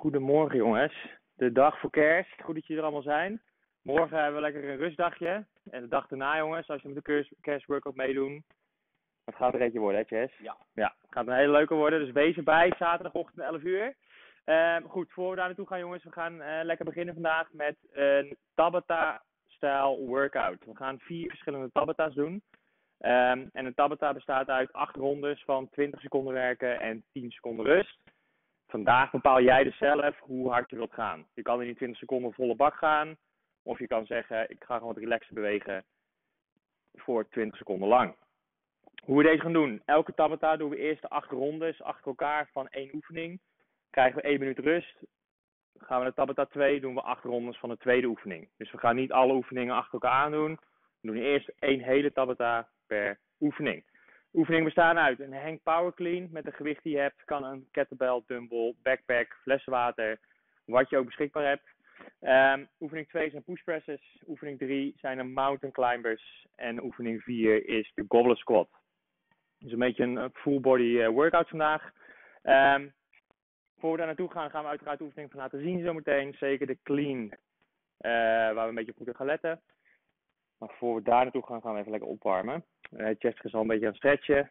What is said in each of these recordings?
Goedemorgen jongens. De dag voor kerst. Goed dat jullie er allemaal zijn. Morgen hebben we lekker een rustdagje. En de dag daarna jongens, als je met de kerstworkout meedoen. Dat gaat er eentje worden hè Chess? Ja, het gaat een hele leuke worden. Dus wees erbij, zaterdagochtend 11 uur. Goed, voor we daar naartoe gaan jongens. We gaan lekker beginnen vandaag met een Tabata-style workout. We gaan 4 verschillende Tabata's doen. En een Tabata bestaat uit 8 rondes van 20 seconden werken en 10 seconden rust. Vandaag bepaal jij dus zelf hoe hard je wilt gaan. Je kan in die 20 seconden volle bak gaan. Of je kan zeggen, ik ga gewoon wat relaxer bewegen voor 20 seconden lang. Hoe we deze gaan doen. Elke Tabata doen we eerst de 8 rondes achter elkaar van 1 oefening. Krijgen we 1 minuut rust. Gaan we naar Tabata 2, doen we 8 rondes van de tweede oefening. Dus we gaan niet alle oefeningen achter elkaar aandoen. We doen eerst 1 hele Tabata per oefening. Oefeningen bestaan uit een hang power clean met de gewicht die je hebt. Kan een kettlebell, dumbbell, backpack, flessen water, wat je ook beschikbaar hebt. Oefening 2 zijn push presses. Oefening 3 zijn de mountain climbers. En oefening 4 is de goblet squat. Dus een beetje een full body workout vandaag. Voor we daar naartoe gaan, gaan we uiteraard de oefening van laten zien zometeen. Zeker de clean, waar we een beetje op moeten gaan letten. Maar voor we daar naartoe gaan, gaan we even lekker opwarmen. Chest is al een beetje aan het stretchen.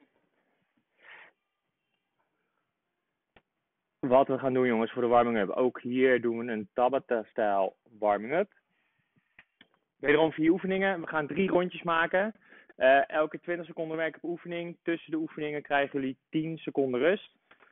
Wat we gaan doen jongens voor de warming-up. Ook hier doen we een Tabata-style warming-up. Wederom 4 oefeningen. We gaan 3 rondjes maken. Elke 20 seconden werken per oefening. Tussen de oefeningen krijgen jullie 10 seconden rust.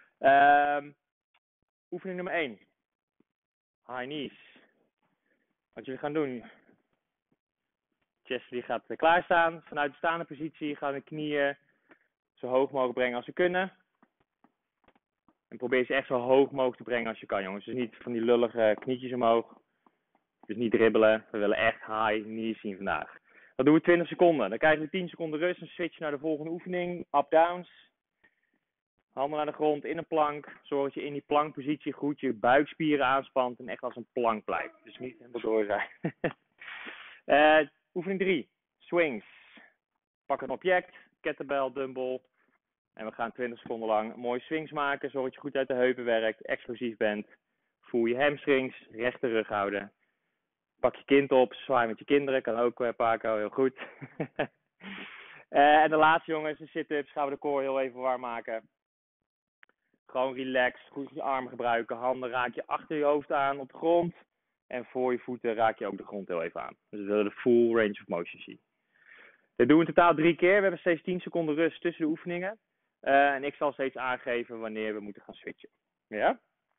Oefening nummer 1. High knees. Wat jullie gaan doen. Chest die gaat klaarstaan. Vanuit de staande positie gaan de knieën zo hoog mogelijk brengen als ze kunnen. En probeer ze echt zo hoog mogelijk te brengen als je kan, jongens. Dus niet van die lullige knietjes omhoog. Dus niet dribbelen. We willen echt high knees zien vandaag. Dat doen we 20 seconden. Dan krijgen we 10 seconden rust. En switchen naar de volgende oefening. Up-downs. Handen naar de grond in een plank. Zorg dat je in die plankpositie goed je buikspieren aanspant. En echt als een plank blijft. Dus niet helemaal door zijn. Oefening 3. Swings. Pak een object. Kettlebell, dumbbell. En we gaan 20 seconden lang mooie swings maken. Zorg dat je goed uit de heupen werkt. Explosief bent. Voel je hamstrings. Rechte rug houden. Pak je kind op. Zwaai met je kinderen. Kan ook Paco. Heel goed. En de laatste jongens. De sit-ups. Gaan we de core heel even warm maken. Gewoon relaxed. Goed je armen gebruiken. Handen raak je achter je hoofd aan op de grond. En voor je voeten raak je ook de grond heel even aan. Dus we willen de full range of motion zien. Dit doen we in totaal 3 keer. We hebben steeds 10 seconden rust tussen de oefeningen. En ik zal steeds aangeven wanneer we moeten gaan switchen. Ja?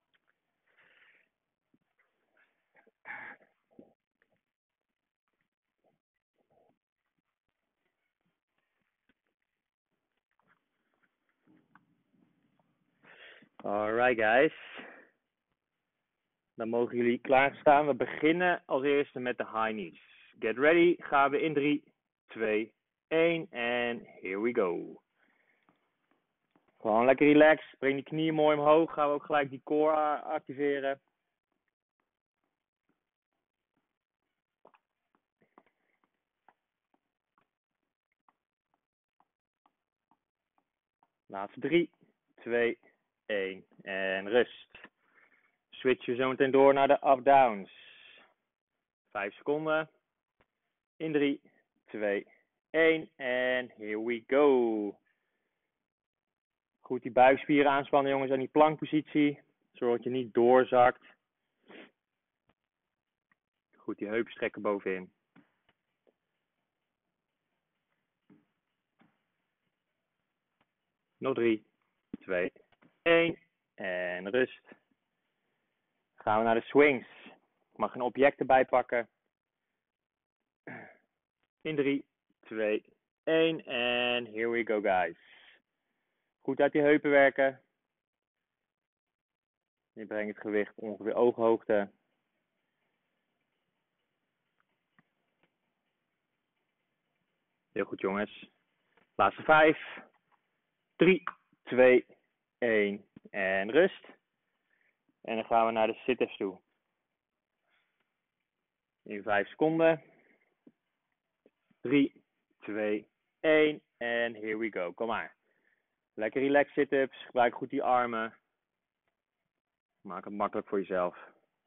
Alright guys. Dan mogen jullie klaarstaan. We beginnen als eerste met de high knees. Get ready. Gaan we in 3, 2, 1 en here we go. Gewoon lekker relaxed. Breng die knieën mooi omhoog. Gaan we ook gelijk die core activeren. Laatste 3, 2, 1 en rust. Switchen we zo meteen door naar de up-downs. 5 seconden. In 3, 2, 1 en here we go. Goed die buikspieren aanspannen jongens aan die plankpositie. Zorg dat je niet doorzakt. Goed die heupen strekken bovenin. Nog 3, 2, 1 en rust. Gaan we naar de swings. Ik mag een object erbij pakken. In 3, 2, 1 en here we go guys. Goed uit die heupen werken. Je brengt het gewicht ongeveer ooghoogte. Heel goed jongens. Laatste 5. 3, 2, 1 en rust. En dan gaan we naar de sit-ups toe. In 5 seconden. 3, 2, 1 en here we go. Kom maar. Lekker relaxed sit-ups. Gebruik goed die armen. Maak het makkelijk voor jezelf.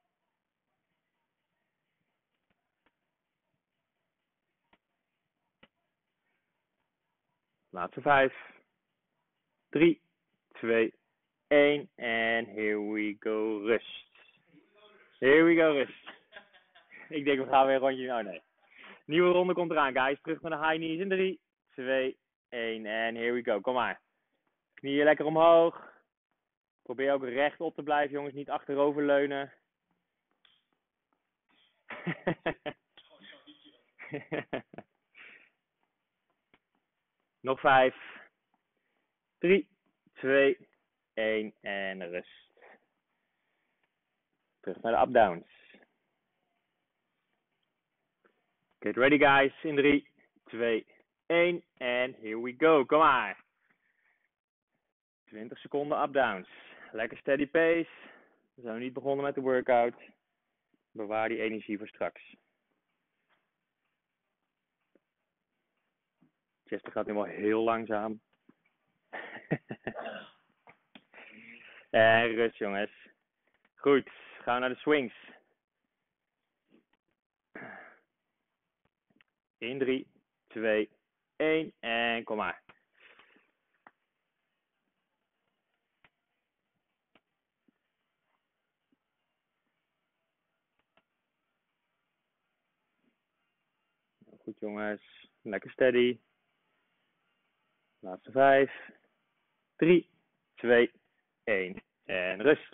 Laatste 5. 3, 2, 1. En here we go, rust. Here we go, rust. Ik denk, we gaan weer een rondje. Oh nee. Nieuwe ronde komt eraan, guys. Terug naar de high knees in 3, 2, 1. En here we go. Kom maar. Knieën lekker omhoog. Probeer ook rechtop te blijven, jongens. Niet achterover leunen. Nog 5. 3, 2, 1. En rust. Terug naar de up-downs. Get ready, guys. In 3, 2, 1. En here we go. Kom maar. 20 seconden up-downs. Lekker steady pace. We zijn nog niet begonnen met de workout. Bewaar die energie voor straks. Chester gaat nu wel heel langzaam. En rust, jongens. Goed, gaan we naar de swings. In 3, 2, 1 en kom maar. Goed, jongens. Lekker steady. Laatste 5. 3, 2, 1 en rust.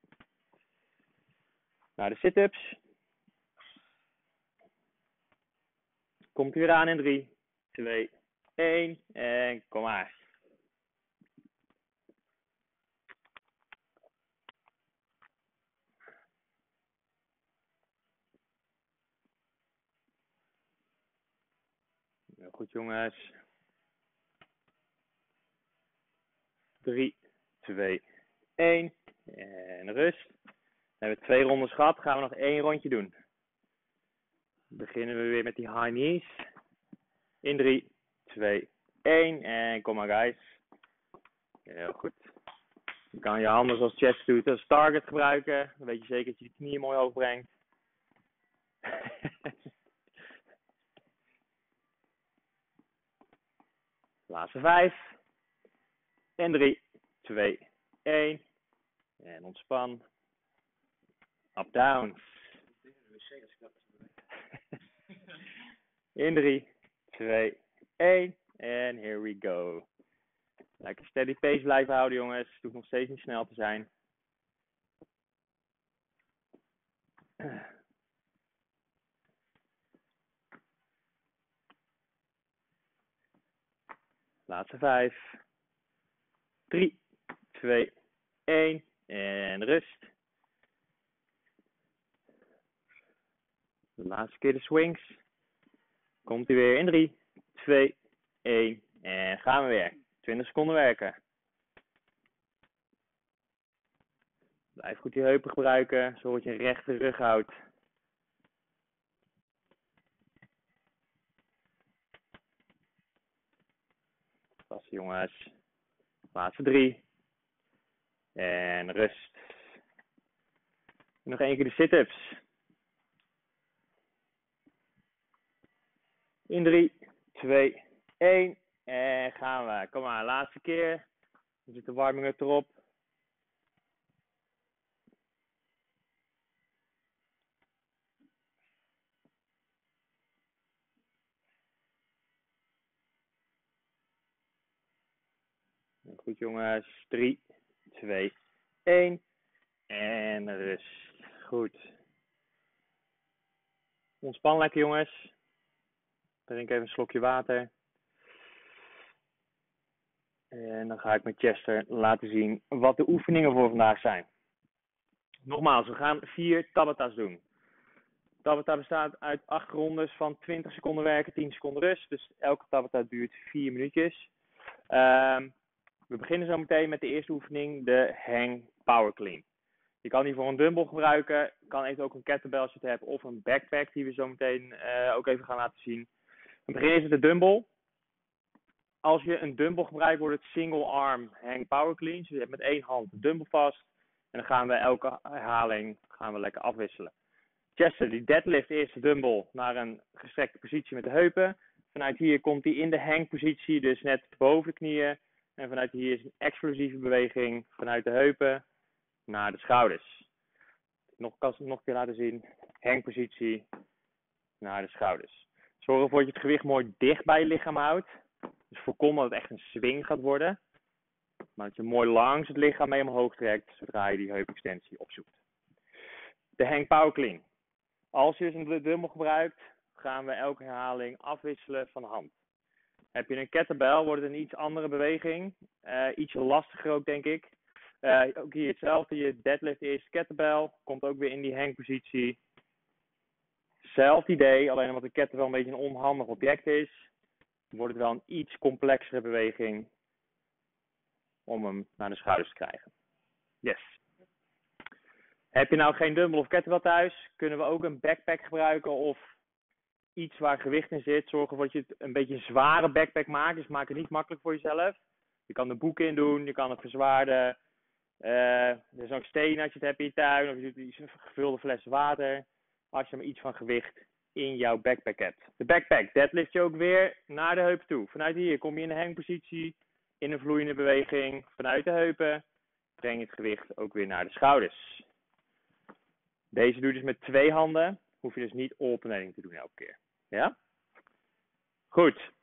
Naar de sit-ups. Komt weer aan in 3, 2, 1 en kom maar. Goed, jongens. 3, 2, 1 en rust. We hebben 2 rondes gehad. Gaan we nog 1 rondje doen. Beginnen we weer met die high knees. In 3, 2, 1 en kom maar, guys. Heel goed. Je kan je handen zoals chest doet als target gebruiken. Dan weet je zeker dat je de knieën mooi hoog brengt. Laatste 5. En 3, 2, 1. En ontspan. Up downs. In 3, 2, 1. En here we go. Lekker steady pace blijven houden, jongens. Het hoeft nog steeds niet snel te zijn. Laatste 5. 3, 2, 1. En rust. De laatste keer de swings. Komt hij weer in 3, 2, 1. En gaan we weer. 20 seconden werken. Blijf goed die heupen gebruiken, zodat je een rechte rug houdt. Vast, jongens. Laatste 3. En rust. Nog 1 keer de sit-ups. In 3, 2, 1. En gaan we. Kom maar, laatste keer. Dan zit de warming up erop. Goed, jongens. 3, 2, 1. En rust. Goed. Ontspan lekker, jongens. Drink even een slokje water. En dan ga ik met Chester laten zien wat de oefeningen voor vandaag zijn. Nogmaals, we gaan 4 Tabatas doen. Tabata bestaat uit 8 rondes van 20 seconden werken, 10 seconden rust. Dus elke Tabata duurt 4 minuutjes. We beginnen zo meteen met de eerste oefening, de Hang Power Clean. Je kan die voor een dumbbell gebruiken. Je kan even ook een kettlebell als je het hebt of een backpack die we zo meteen ook even gaan laten zien. We beginnen eerst met de dumbbell. Als je een dumbbell gebruikt, wordt het single arm hang power clean. Dus je hebt met 1 hand de dumbbell vast. En dan gaan we elke herhaling lekker afwisselen. Chesten, die deadlift eerst de dumbbell naar een gestrekte positie met de heupen. Vanuit hier komt hij in de hangpositie, dus net boven de knieën. En vanuit hier is een explosieve beweging vanuit de heupen naar de schouders. Nog een keer laten zien. Hangpositie naar de schouders. Zorg ervoor dat je het gewicht mooi dicht bij je lichaam houdt. Dus voorkom dat het echt een swing gaat worden. Maar dat je mooi langs het lichaam mee omhoog trekt zodra je die heupextensie opzoekt. De hang power clean. Als je dus een dumbbell gebruikt, gaan we elke herhaling afwisselen van de hand. Heb je een kettlebell, wordt het een iets andere beweging. Iets lastiger ook, denk ik. Ook hier hetzelfde. Je deadlift eerst kettlebell. Komt ook weer in die hangpositie. Hetzelfde idee, alleen omdat de kettlebell een beetje een onhandig object is, wordt het wel een iets complexere beweging om hem naar de schouders te krijgen. Yes. Heb je nou geen dumbbell of kettlebell thuis, kunnen we ook een backpack gebruiken of iets waar gewicht in zit. Zorg ervoor dat je het een beetje een zware backpack maakt. Dus maak het niet makkelijk voor jezelf. Je kan er boeken in doen, je kan het verzwaarden. Er is ook steen als je het hebt in je tuin, of je doet een gevulde fles water. Als je maar iets van gewicht in jouw backpack hebt. De backpack, deadlift je ook weer naar de heupen toe. Vanuit hier kom je in de hangpositie, in een vloeiende beweging. Vanuit de heupen breng je het gewicht ook weer naar de schouders. Deze doe je dus met 2 handen. Hoef je dus niet alternating te doen elke keer. Ja? Goed.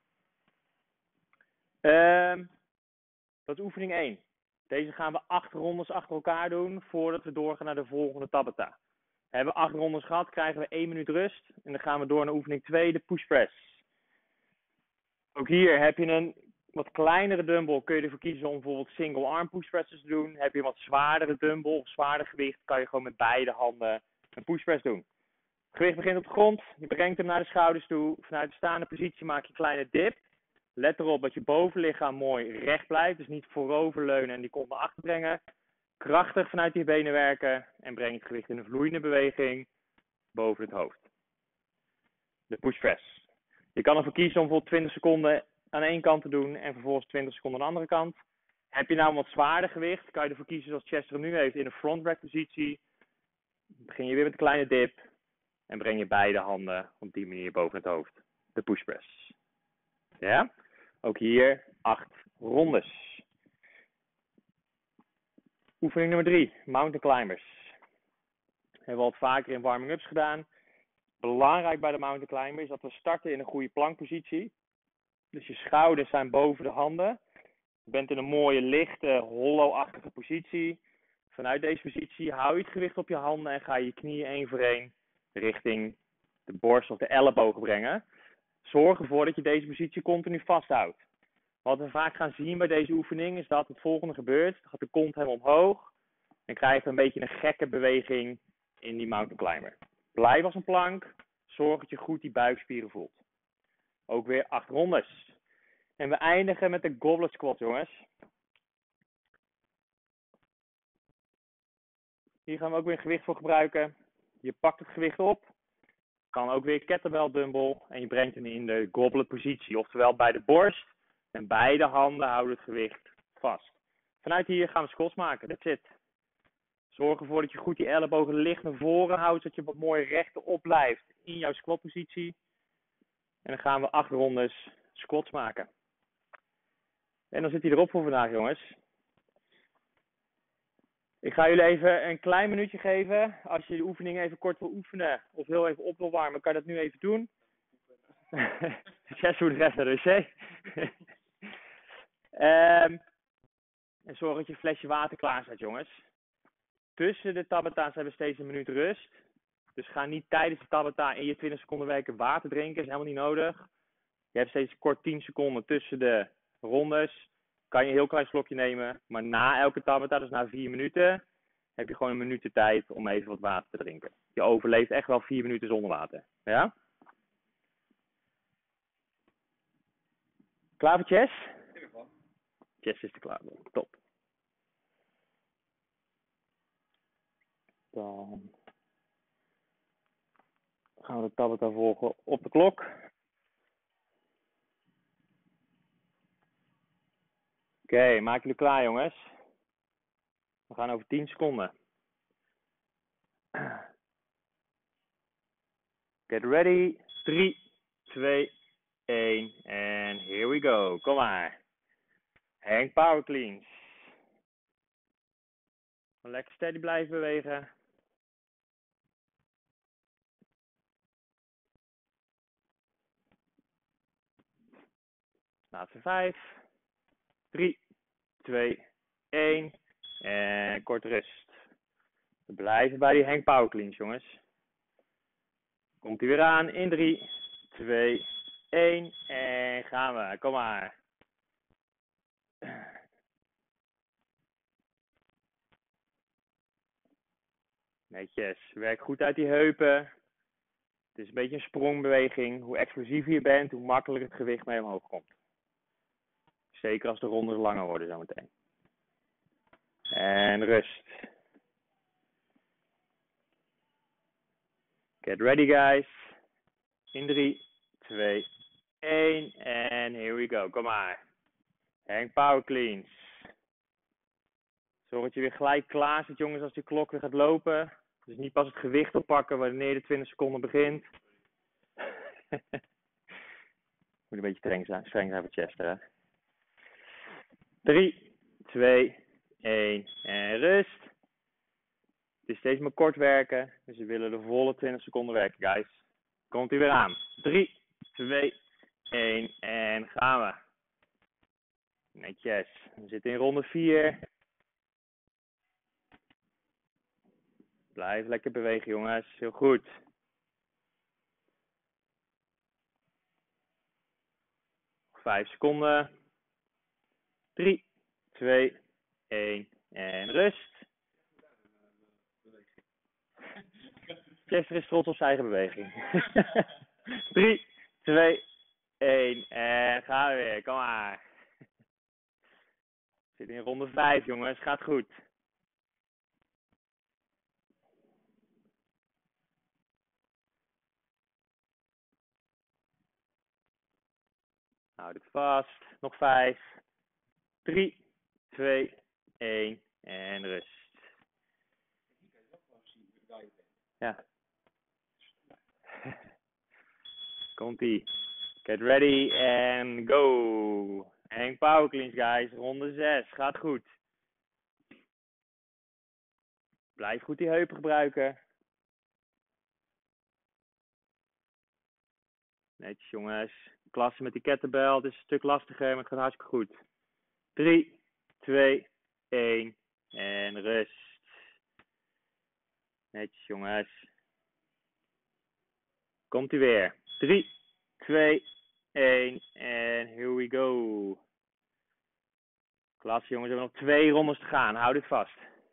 Dat is oefening 1. Deze gaan we 8 rondes achter elkaar doen voordat we doorgaan naar de volgende Tabata. Hebben we 8 rondes gehad, krijgen we 1 minuut rust. En dan gaan we door naar oefening 2, de push press. Ook hier heb je een wat kleinere dumbbell. Kun je ervoor kiezen om bijvoorbeeld single arm push presses te doen. Heb je een wat zwaardere dumbbell of zwaarder gewicht, kan je gewoon met beide handen een push press doen. Het gewicht begint op de grond. Je brengt hem naar de schouders toe. Vanuit de staande positie maak je een kleine dip. Let erop dat je bovenlichaam mooi recht blijft. Dus niet vooroverleunen en die kont naar achter brengen. Krachtig vanuit je benen werken. En breng het gewicht in een vloeiende beweging boven het hoofd. De push press. Je kan ervoor kiezen om bijvoorbeeld 20 seconden aan één kant te doen. En vervolgens 20 seconden aan de andere kant. Heb je nou een wat zwaarder gewicht, kan je ervoor kiezen zoals Chester nu heeft in een front rack positie. Begin je weer met een kleine dip. En breng je beide handen op die manier boven het hoofd. De push press. Ja? Ook hier 8 rondes. Oefening nummer 3. Mountain climbers. Hebben we al vaker in warming-ups gedaan. Belangrijk bij de mountain climber is dat we starten in een goede plankpositie. Dus je schouders zijn boven de handen. Je bent in een mooie lichte, hollow-achtige positie. Vanuit deze positie hou je het gewicht op je handen en ga je je knieën 1 voor 1 richting de borst of de ellebogen brengen. Zorg ervoor dat je deze positie continu vasthoudt. Wat we vaak gaan zien bij deze oefening is dat het volgende gebeurt. Dan gaat de kont helemaal omhoog. En krijg je een beetje een gekke beweging in die mountain climber. Blijf als een plank. Zorg dat je goed die buikspieren voelt. Ook weer 8 rondes. En we eindigen met de goblet squat, jongens. Hier gaan we ook weer gewicht voor gebruiken. Je pakt het gewicht op. Kan ook weer kettlebell dumbbell. En je brengt hem in de goblet positie. Oftewel bij de borst. En beide handen houden het gewicht vast. Vanuit hier gaan we squats maken. That's it. Zorg ervoor dat je goed die ellebogen licht naar voren houdt. Zodat je wat mooi rechtop blijft in jouw squatpositie. En dan gaan we 8 rondes squats maken. En dan zit hij erop voor vandaag, jongens. Ik ga jullie even een klein minuutje geven. Als je de oefening even kort wil oefenen of heel even op wil warmen, kan je dat nu even doen. Zes hoe de rest naar de wc. En zorg dat je flesje water klaar staat, jongens. Tussen de tabata's hebben we steeds een minuut rust. Dus ga niet tijdens de tabata in je 20 seconden werken water drinken. Is helemaal niet nodig. Je hebt steeds kort 10 seconden tussen de rondes. Kan je een heel klein slokje nemen. Maar na elke tabata, dus na 4 minuten, heb je gewoon een minuut de tijd om even wat water te drinken. Je overleeft echt wel 4 minuten zonder water. Ja? Klaar voor Chess? Chess is er klaar voor. Top. Dan gaan we de tabata volgen op de klok. Oké, maak jullie klaar, jongens. We gaan over 10 seconden. Get ready. 3, 2, 1. En here we go. Kom maar. Hang power cleans. Lekker steady blijven bewegen. Laatste 5. 3, 2, 1. En kort rust. We blijven bij die hang power cleans, jongens. Komt hij weer aan in 3, 2, 1. En gaan we. Kom maar. Netjes. Werk goed uit die heupen. Het is een beetje een sprongbeweging. Hoe explosiever je bent, hoe makkelijker het gewicht mee omhoog komt. Zeker als de rondes langer worden zometeen. En rust. Get ready, guys. In 3, 2, 1. En here we go. Kom maar. Hang power cleans. Zorg dat je weer gelijk klaar zit, jongens, als die klok weer gaat lopen. Dus niet pas het gewicht oppakken wanneer de 20 seconden begint. Moet een beetje streng zijn voor Chester, hè. 3, 2, 1 en rust. Het is steeds maar kort werken, dus we willen de volle 20 seconden werken, guys. Komt ie weer aan. 3, 2, 1 en gaan we. Netjes. We zitten in ronde 4. Blijf lekker bewegen, jongens. Heel goed. Nog 5 seconden. 3, 2, 1 en rust. Chester is trots op zijn eigen beweging. 3, 2, 1 en gaan we weer. Kom maar. We zitten in ronde 5, jongens. Gaat goed. Houd het vast. Nog 5. 3, 2, 1 en rust. Ja. Komt-ie. Get ready and go. Hang power cleans, guys. Ronde 6. Gaat goed. Blijf goed die heupen gebruiken. Netjes, jongens. Klasse met die kettlebell. Het is een stuk lastiger, maar het gaat hartstikke goed. 3, 2, 1 en rust. Netjes, jongens. Komt-ie weer. 3, 2, 1 en here we go. Klasse, jongens. We hebben nog 2 rondes te gaan. Houd dit vast.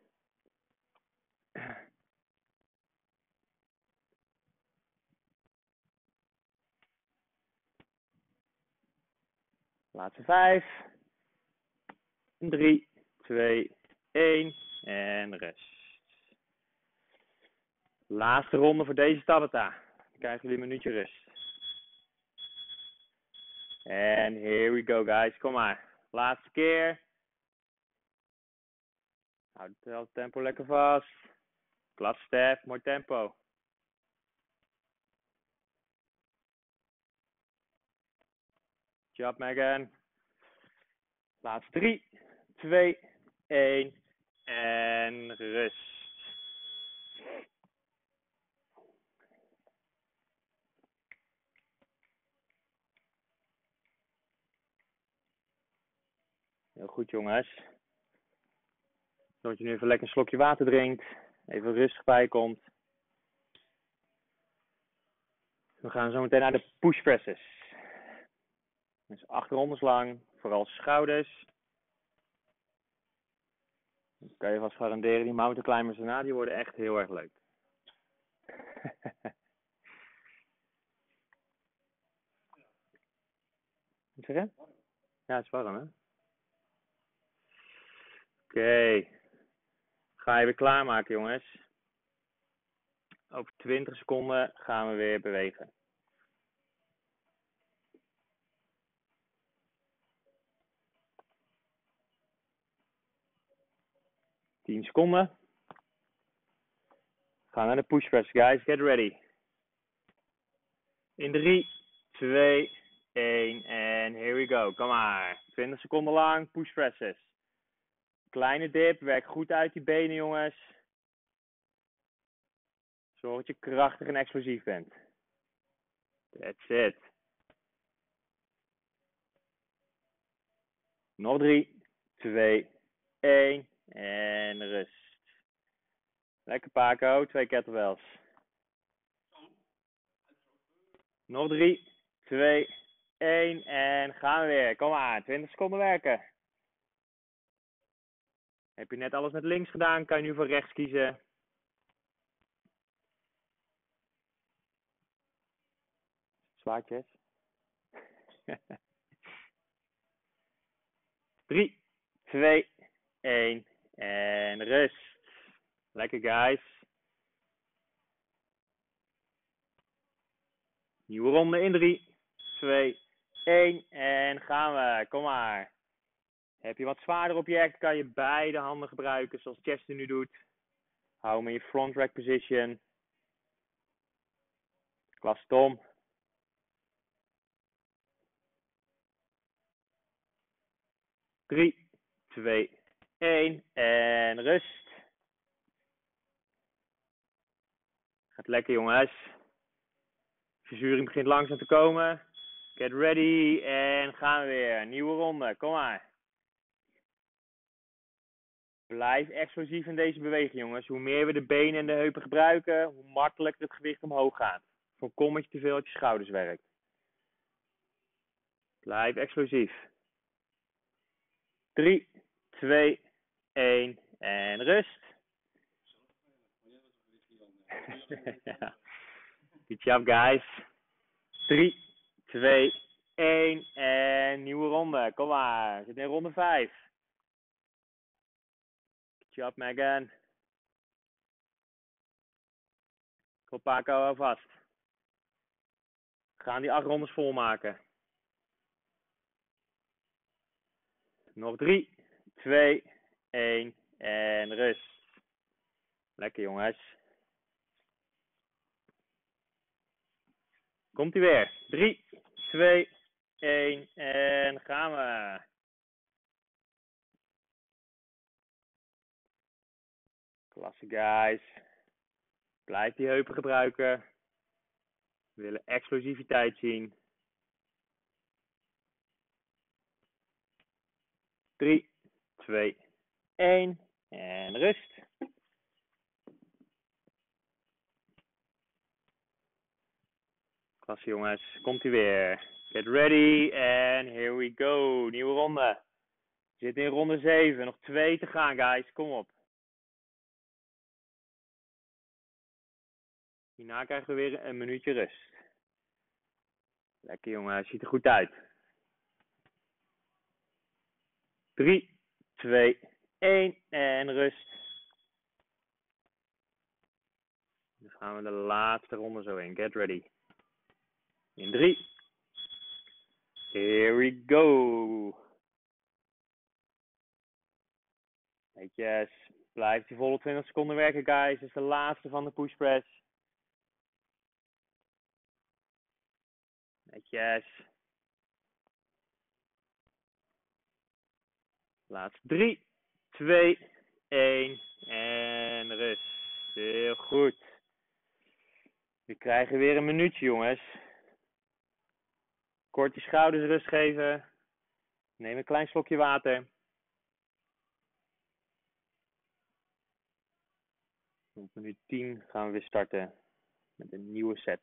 Laatste 5. 3, 2, 1 en rust. Laatste ronde voor deze Tabata. Dan krijgen jullie een minuutje rust. En here we go, guys. Kom maar. Laatste keer. Houd het tempo lekker vast. Klas, Stef. Mooi tempo. Job, Megan. Laatste 3, 2, 1 en rust. Heel goed, jongens. Zodat je nu even lekker een slokje water drinkt. Even rustig bij komt. We gaan zo meteen naar de push presses. Dus 8 rondes lang. Vooral schouders. Dan kan je vast garanderen, die mountain climbers daarna, die worden echt heel erg leuk. Wat zeg je? Ja, het is warm, hè? Oké. Ga je weer klaarmaken, jongens. Over 20 seconden gaan we weer bewegen. 10 seconden. Gaan naar de push press, guys. Get ready. In 3, 2, 1 en here we go. Kom maar. 20 seconden lang push presses. Kleine dip. Werk goed uit die benen, jongens. Zorg dat je krachtig en explosief bent. That's it. Nog 3, 2, 1 en rust. Lekker Paco, 2 kettlebells. Nog 3, 2, 1 en gaan we weer. Kom maar, 20 seconden werken. Heb je net alles met links gedaan, kan je nu voor rechts kiezen. Zwaartjes. 3, 2, 1 en rust. Lekker guys. Nieuwe ronde in 3, 2, 1 en gaan we. Kom maar. Heb je wat zwaarder object, kan je beide handen gebruiken zoals Chester nu doet. Hou hem in je front rack position. Klas Tom. 3, 2, 1 en rust. Gaat lekker jongens. Verzuring begint langzaam te komen. Get ready en gaan we weer. Nieuwe ronde, kom maar. Blijf explosief in deze beweging jongens. Hoe meer we de benen en de heupen gebruiken, hoe makkelijker het gewicht omhoog gaat. Voorkom dat je te veel uit je schouders werkt. Blijf explosief. 3, 2, 1 en rust. Ja. Good job guys. 3, 2, 1 en nieuwe ronde. Kom maar. We zitten in ronde 5. Good job Megan. Kom Paco alvast. We gaan die 8 rondes volmaken. Nog 3, 2, 1 en rust. Lekker jongens. Komt ie weer. 3, 2, 1 en gaan we. Klasse guys. Blijf die heupen gebruiken. We willen explosiviteit zien. 3, 2, 1 en rust. Klasse jongens, komt ie weer. Get ready and here we go. Nieuwe ronde. We zitten in ronde 7. Nog 2 te gaan guys, kom op. Hierna krijgen we weer een minuutje rust. Lekker jongens, ziet er goed uit. 3, 2, 1 en rust. Dan gaan we de laatste ronde zo in. Get ready. In 3. Here we go. Netjes. Blijf die volle 20 seconden werken guys. Dit is de laatste van de push press. Netjes. Laatste 3, 2, 1 en rust. Heel goed. We krijgen weer een minuutje jongens. Kort je schouders rust geven. Neem een klein slokje water. Op minuut 10 gaan we weer starten met een nieuwe set.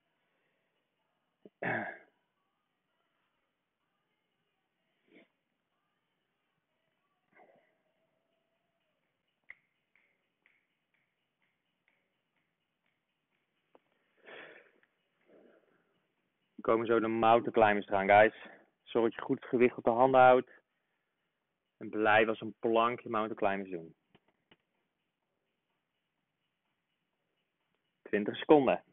We komen zo de mountain climbers eraan guys. Zorg dat je goed het gewicht op de handen houdt. En blijf als een plank je mountain climbers doen. 20 seconden.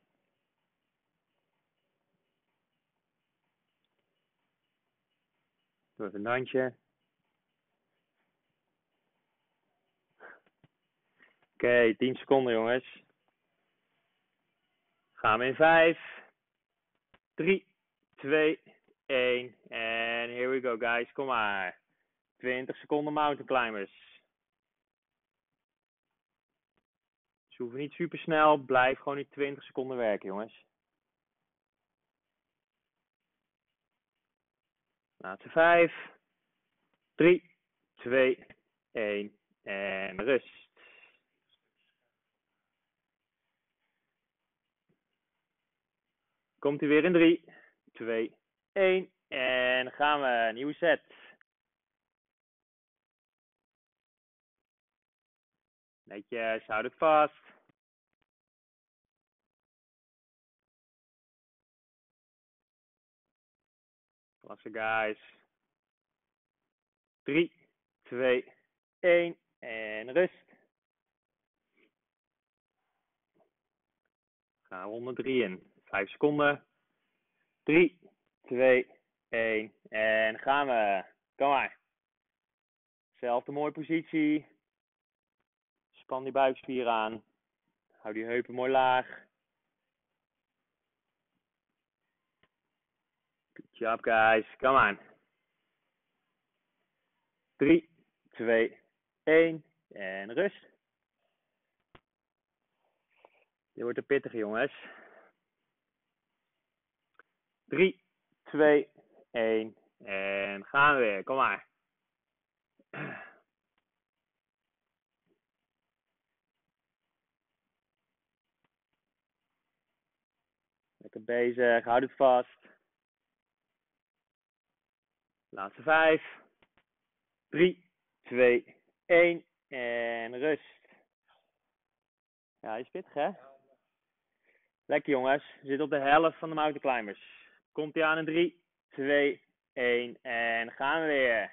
Doe even een handje. Oké, 10 seconden jongens. Gaan we in 5, 3, 2, 1. En here we go guys, kom maar. 20 seconden mountain climbers. Ze hoeven niet super snel, blijf gewoon die 20 seconden werken jongens. Laatste 5, 3, 2, 1 en rust. Komt hij weer in 3, 2, 1 en gaan we. Nieuwe set. Netjes, houd het vast. Klasse guys. 3, 2, 1 en rust. Gaan we ronde 3 in. 5 seconden. 3, 2, 1 en gaan we. Kom maar. Zelfde mooie positie. Span die buikspier aan. Hou die heupen mooi laag. Good job guys. Come on. 3, 2, 1 en rust. Dit wordt een pittige jongens. 3, 2, 1 en gaan we weer. Kom maar. Lekker bezig, houd het vast. Laatste 5, 3, 2, 1 en rust. Ja, is pittig hè? Lekker jongens, we zitten op de helft van de mountain climbers. Komt ie aan in 3, 2, 1 en gaan we weer.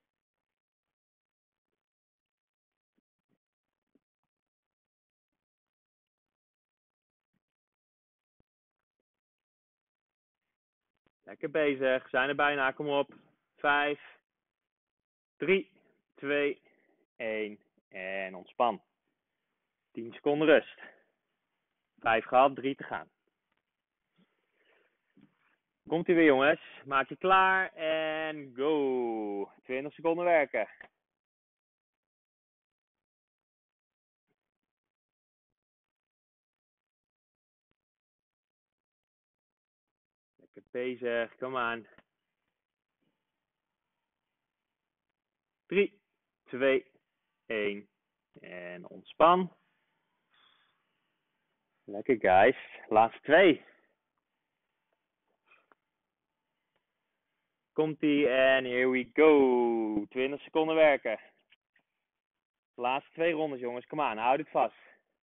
Lekker bezig, zijn er bijna, kom op. 5, 3, 2, 1 en ontspan. 10 seconden rust. 5 gehad, 3 te gaan. Komt ie weer jongens, maak je klaar en go. 20 seconden werken. Lekker bezig, kom aan. 3, 2, 1 en ontspan. Lekker guys, laatste 2. Komt-ie en here we go. 20 seconden werken. Laatste 2 rondes jongens, kom aan, houd het vast.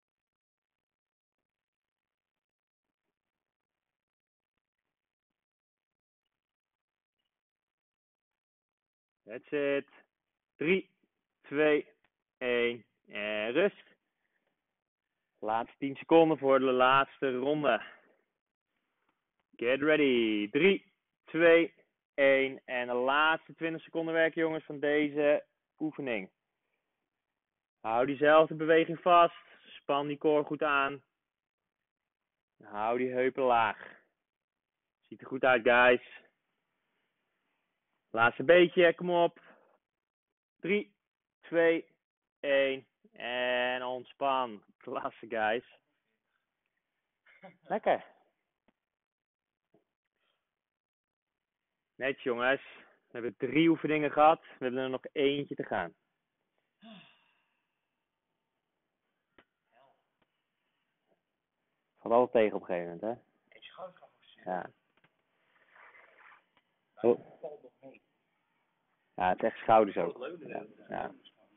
That's it. 3, 2, 1 en rust. Laatste 10 seconden voor de laatste ronde. Get ready. 3, 2, 1 en de laatste 20 seconden werken jongens van deze oefening. Hou diezelfde beweging vast. Span die core goed aan. Hou die heupen laag. Ziet er goed uit guys. Laatste beetje, kom op. 3, 2, 1 en ontspan. Klasse guys. Lekker. Netjes jongens. We hebben 3 oefeningen gehad. We hebben er nog eentje te gaan. Valt altijd tegen op een gegeven moment hè. Ja. Oh. Ja, het is echt schouders ook. Ja. Ja.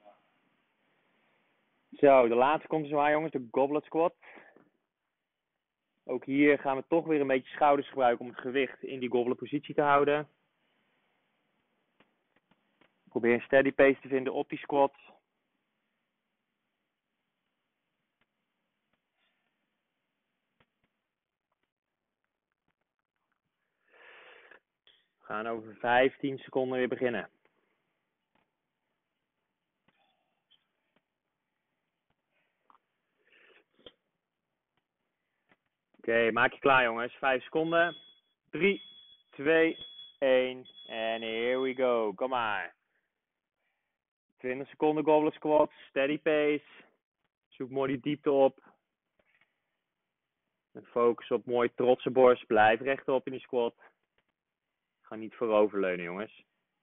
Zo, de laatste komt er zo aan jongens, de goblet squat. Ook hier gaan we toch weer een beetje schouders gebruiken om het gewicht in die goblet positie te houden. Probeer een steady pace te vinden op die squat. We gaan over 15 seconden weer beginnen. Oké, maak je klaar jongens. 5 seconden. 3, 2, 1. En here we go. Kom maar. 20 seconden goblet squats. Steady pace. Zoek mooi die diepte op. En focus op mooi trotse borst. Blijf rechtop in die squat. Ga niet vooroverleunen jongens.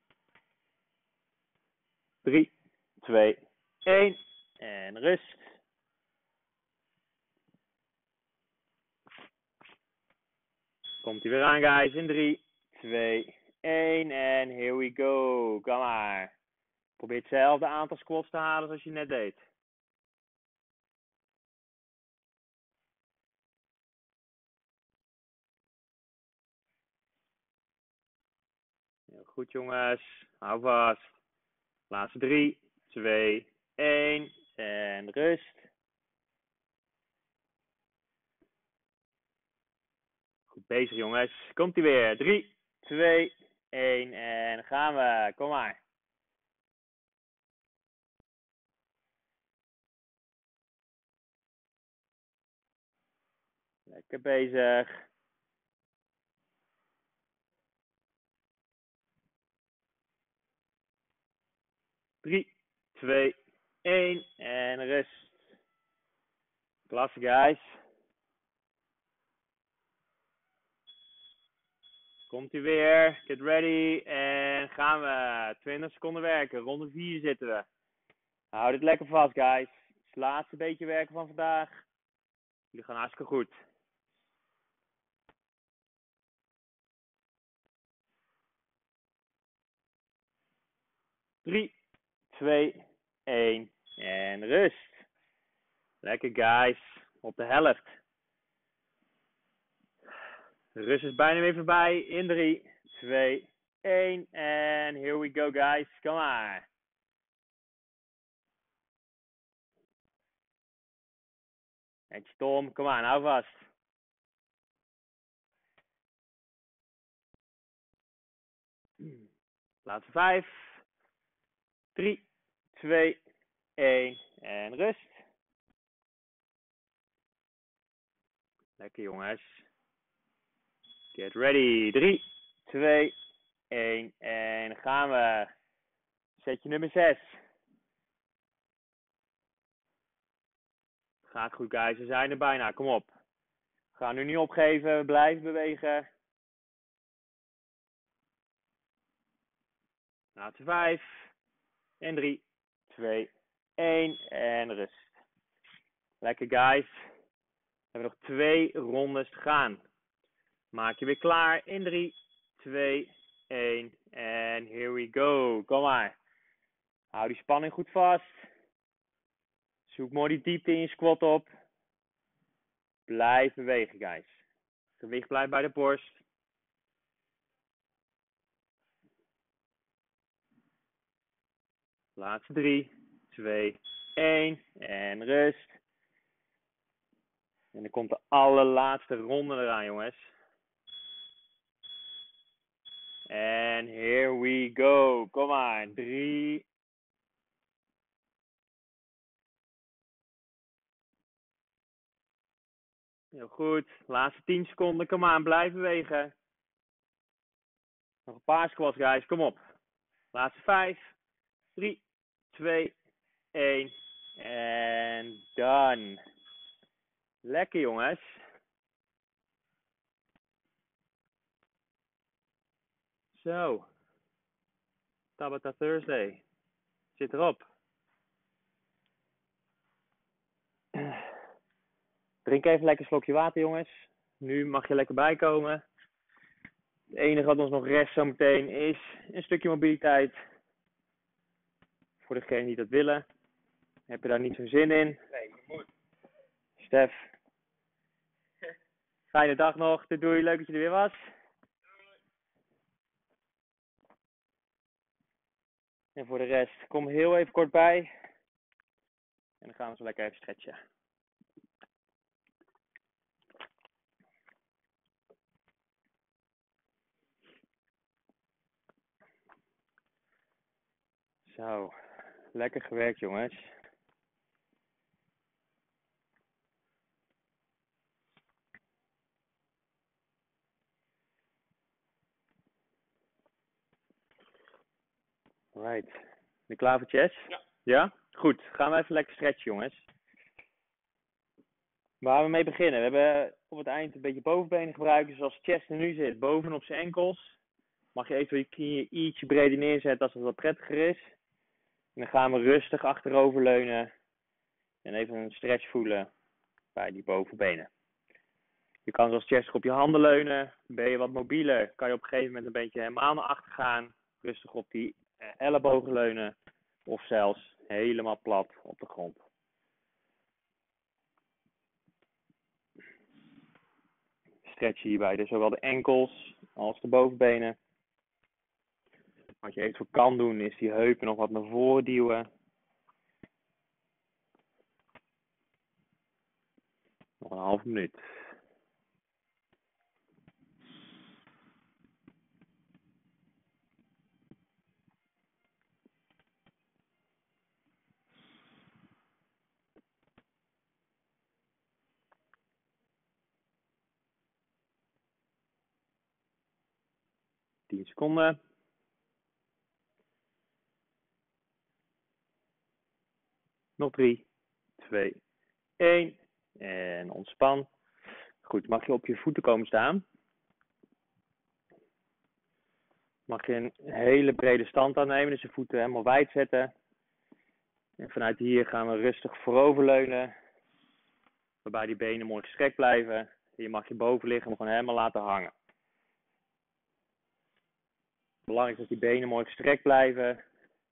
3, 2, 1. En rust. Komt hij weer aan guys. In 3, 2, 1. En here we go. Kom maar. Probeer hetzelfde aantal squats te halen zoals je net deed. Heel goed jongens. Hou vast. Laatste 3, 2, 1. En rust. Goed bezig jongens. Komt ie weer. 3, 2, 1. En gaan we. Kom maar. Lekker bezig. Drie, 2, 1. En rust. Klasse guys. Komt ie weer. Get ready. En gaan we. 20 seconden werken. Ronde 4 zitten we. Hou dit lekker vast guys. Het laatste beetje werken van vandaag. Jullie gaan hartstikke goed. Drie, 2, 1. En rust. Lekker guys. Op de helft. De rust is bijna weer voorbij. In 3, 2, 1. En here we go guys. Kom maar. Eentje Tom. Kom aan. Hou vast. Laatste 5. 3, 2, 1. En rust. Lekker jongens. Get ready. 3, 2, 1. En gaan we. Setje nummer 6. Gaat goed guys. We zijn er bijna. Kom op. We gaan nu niet opgeven. We blijven bewegen. Laatste 5. En 3, 2, 1. En rust. Lekker guys. We hebben nog 2 rondes te gaan. Maak je weer klaar. In 3, 2, 1. En here we go. Kom maar. Hou die spanning goed vast. Zoek mooi die diepte in je squat op. Blijf bewegen guys. Gewicht blijft bij de borst. Laatste 3, 2, 1. En rust. En dan komt de allerlaatste ronde eraan jongens. En here we go. Kom maar. 3. Heel goed. Laatste 10 seconden. Kom aan. Blijf bewegen. Nog een paar squats guys. Kom op. Laatste 5. 3, 2, 1. En done. Lekker jongens. Zo. Tabata Thursday. Zit erop. Drink even lekker een slokje water jongens. Nu mag je lekker bijkomen. Het enige wat ons nog rest zometeen is een stukje mobiliteit. Voor degenen die dat willen. Heb je daar niet zo'n zin in? Nee, je moet. Stef. Fijne dag nog. Doei. Leuk dat je er weer was. En voor de rest, kom heel even kort bij. En dan gaan we zo lekker even stretchen. Zo, lekker gewerkt jongens. Right. Ben je klaar voor chest? Ja. Ja? Goed, gaan we even lekker stretchen, jongens. Waar we mee beginnen. We hebben op het eind een beetje bovenbenen gebruiken, zoals chest er nu zit, bovenop zijn enkels. Mag je even je knieën ietsje breder neerzetten als het wat prettiger is. En dan gaan we rustig achteroverleunen en even een stretch voelen bij die bovenbenen. Je kan zoals chest op je handen leunen. Ben je wat mobieler, kan je op een gegeven moment een beetje helemaal naar achter gaan. Rustig op die ellebogen leunen. Of zelfs helemaal plat op de grond. Stretch hierbij dus zowel de enkels als de bovenbenen. Wat je eventueel kan doen is die heupen nog wat naar voren duwen. Nog een halve minuut. Tien seconden. Nog 3, 2, 1. En ontspan. Goed, mag je op je voeten komen staan. Mag je een hele brede stand aannemen, dus de voeten helemaal wijd zetten. En vanuit hier gaan we rustig vooroverleunen. Waarbij die benen mooi gestrekt blijven. Je mag je bovenlichaam gewoon helemaal laten hangen. Belangrijk dat die benen mooi gestrekt blijven.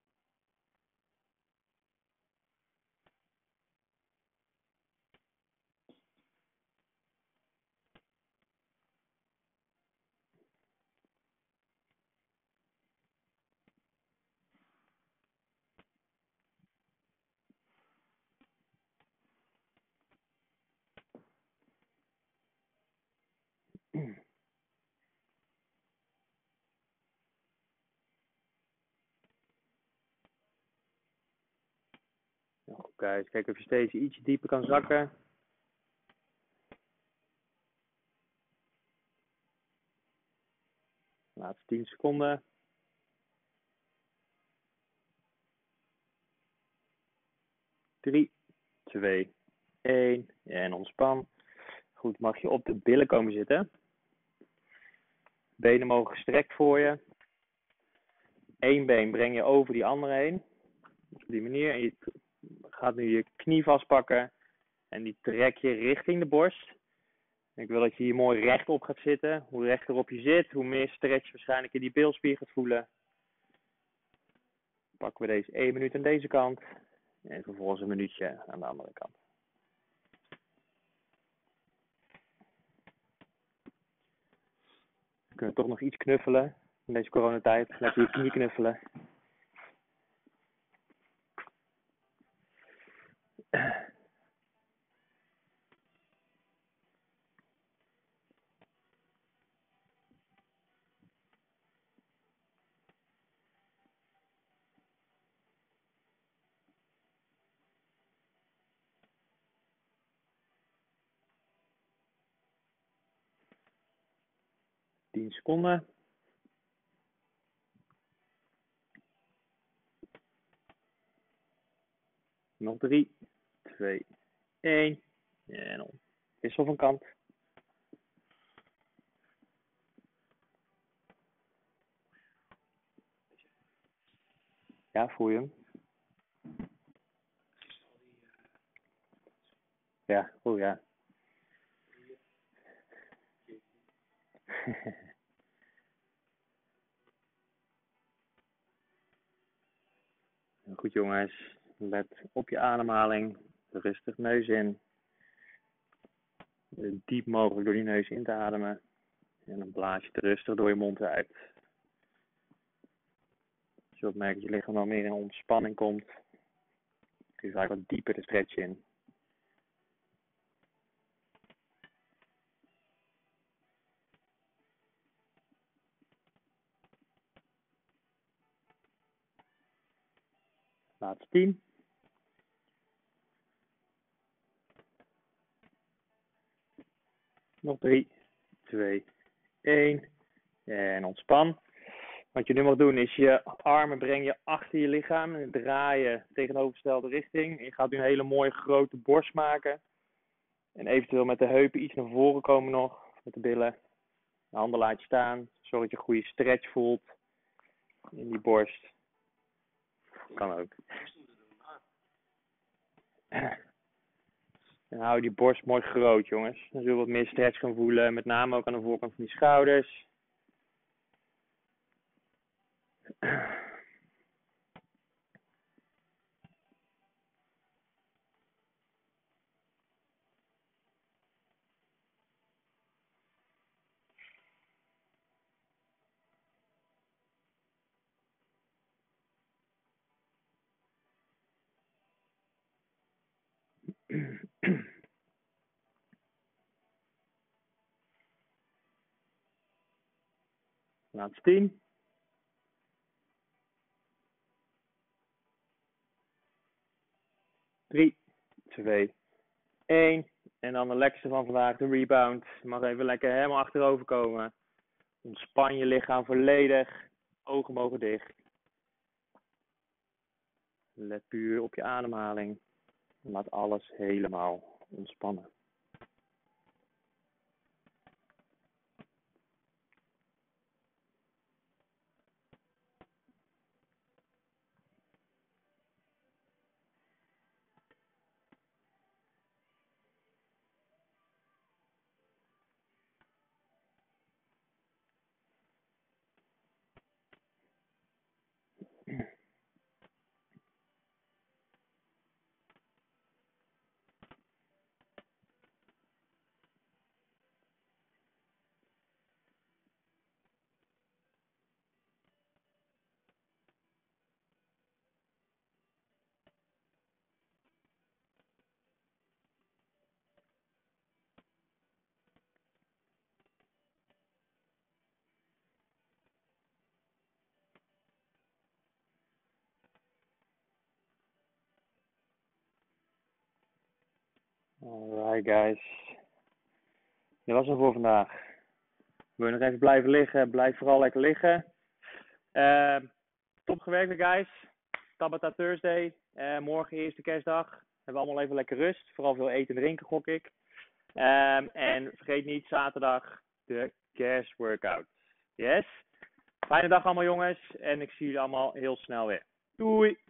Oké, kijk of je steeds ietsje dieper kan zakken. Laatste 10 seconden. 3, 2, 1. En ontspan. Goed, mag je op de billen komen zitten. Benen mogen gestrekt voor je. Eén been breng je over die andere heen. Op die manier. En je gaat nu je knie vastpakken. En die trek je richting de borst. En ik wil dat je hier mooi rechtop gaat zitten. Hoe rechterop je zit, hoe meer stretch je waarschijnlijk in die bilspier gaat voelen. Pakken we deze 1 minuut aan deze kant. En vervolgens een minuutje aan de andere kant. We kunnen toch nog iets knuffelen in deze coronatijd. Lekker je knie knuffelen. Tien seconden. Nog 3, 2, 1. En dan wissel van kant. Ja, voel je hem? Ja, oh ja. Goed jongens, let op je ademhaling. Rustig neus in. Diep mogelijk door die neus in te ademen. En dan blaas je het rustig door je mond uit. Als je ook merkt dat je lichaam wel meer in ontspanning komt, kun je vaak wat dieper de stretch in. Laatste 10. Nog 3, 2, 1. En ontspan. Wat je nu mag doen is je armen breng je achter je lichaam en draaien tegenovergestelde richting. En je gaat nu een hele mooie grote borst maken. En eventueel met de heupen iets naar voren komen nog, met de billen. De handen laat je staan. Zorg dat je een goede stretch voelt in die borst. Kan ook. En hou die borst mooi groot, jongens. Dan zul je wat meer stretch gaan voelen. Met name ook aan de voorkant van die schouders. Laatste 10. 3, 2, 1. En dan de lekkerste van vandaag, de rebound. Je mag even lekker helemaal achterover komen. Ontspan je lichaam volledig. Ogen mogen dicht. Let puur op je ademhaling. En laat alles helemaal ontspannen. Alright guys. Dat was het voor vandaag. Wil je nog even blijven liggen? Blijf vooral lekker liggen. Top gewerkt guys. Tabata Thursday. Morgen eerste kerstdag. Hebben we allemaal even lekker rust. Vooral veel eten en drinken gok ik. En vergeet niet zaterdag de kerstworkout. Yes? Fijne dag allemaal jongens. En ik zie jullie allemaal heel snel weer. Doei!